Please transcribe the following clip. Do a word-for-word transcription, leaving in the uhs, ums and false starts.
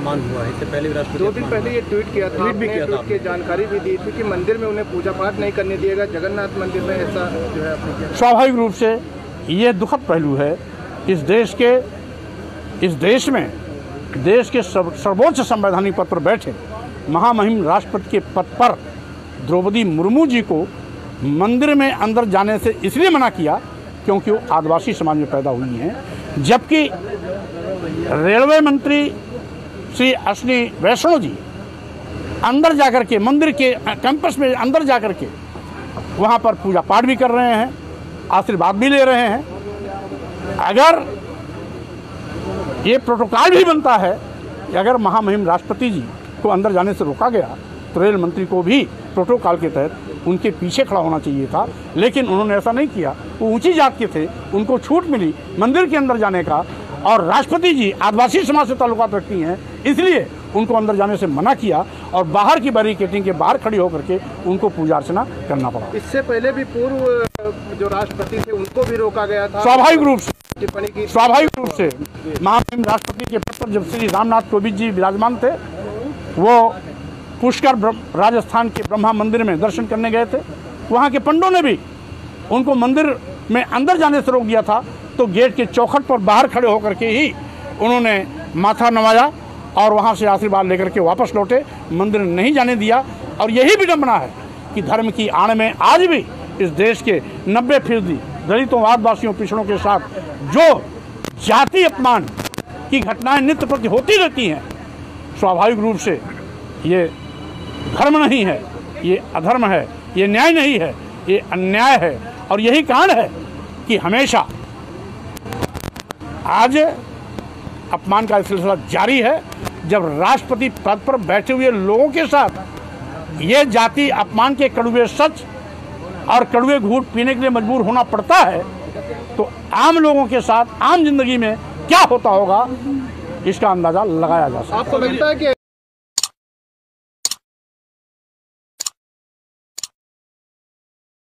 अपमान हुआ है। इससे पहले भी राष्ट्रपति दो दिन पहले ये ट्वीट किया था, ट्वीट भी किया था, की जानकारी भी दी थी कि मंदिर में उन्हें पूजा पाठ नहीं करने दिएगा, जगन्नाथ मंदिर में ऐसा जो है आपने किया। स्वाभाविक रूप से ये दुखद पहलू है। इस देश के इस देश में देश के सर्वोच्च संवैधानिक पद पर बैठे महामहिम राष्ट्रपति के पद पर द्रौपदी मुर्मू जी को मंदिर में अंदर जाने से इसलिए मना किया क्योंकि वो आदिवासी समाज में पैदा हुई हैं, जबकि रेलवे मंत्री श्री अश्विनी वैष्णव जी अंदर जाकर के मंदिर के कैंपस में अंदर जाकर के वहाँ पर पूजा पाठ भी कर रहे हैं, आशीर्वाद भी ले रहे हैं। अगर ये प्रोटोकॉल भी बनता है कि अगर महामहिम राष्ट्रपति जी को अंदर जाने से रोका गया तो रेल मंत्री को भी प्रोटोकॉल के तहत उनके पीछे खड़ा होना चाहिए था, लेकिन उन्होंने ऐसा नहीं किया। वो ऊंची जात के थे, उनको छूट मिली मंदिर के अंदर जाने का, और राष्ट्रपति जी आदिवासी समाज से ताल्लुकात रखती हैं, इसलिए उनको अंदर जाने से मना किया और बाहर की बैरिकेडिंग के बाहर खड़ी होकर के उनको पूजा अर्चना करना पड़ा। इससे पहले भी पूर्व जो राष्ट्रपति थे उनको भी रोका गया था। स्वाभाविक रूप से टिप्पणी की स्वाभाविक रूप से महामहिम राष्ट्रपति के पद पर जब श्री रामनाथ कोविंद जी विराजमान थे, वो पुष्कर राजस्थान के ब्रह्मा मंदिर में दर्शन करने गए थे। वहाँ के पंडों ने भी उनको मंदिर में अंदर जाने से रोक दिया था, तो गेट के चौखट पर बाहर खड़े होकर के ही उन्होंने माथा नवाया और वहाँ से आशीर्वाद लेकर के वापस लौटे, मंदिर नहीं जाने दिया। और यही विडंबना है कि धर्म की आड़ में आज भी इस देश के नब्बे फीसदी दलितों, आदिवासियों, पिछड़ों के साथ जो जाति अपमान की घटनाएं नित्य प्रति होती रहती हैं, स्वाभाविक रूप से ये धर्म नहीं है, ये अधर्म है, ये न्याय नहीं है, ये अन्याय है। और यही कारण है कि हमेशा आज अपमान का सिलसिला जारी है। जब राष्ट्रपति पद पर बैठे हुए लोगों के साथ ये जाति अपमान के कड़वे सच और कड़वे घूंट पीने के लिए मजबूर होना पड़ता है, तो आम लोगों के साथ आम जिंदगी में क्या होता होगा इसका अंदाजा लगाया जा सकता है। आपको लगता है कि